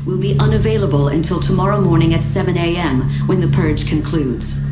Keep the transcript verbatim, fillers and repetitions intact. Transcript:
will be unavailable until tomorrow morning at seven A M when the purge concludes.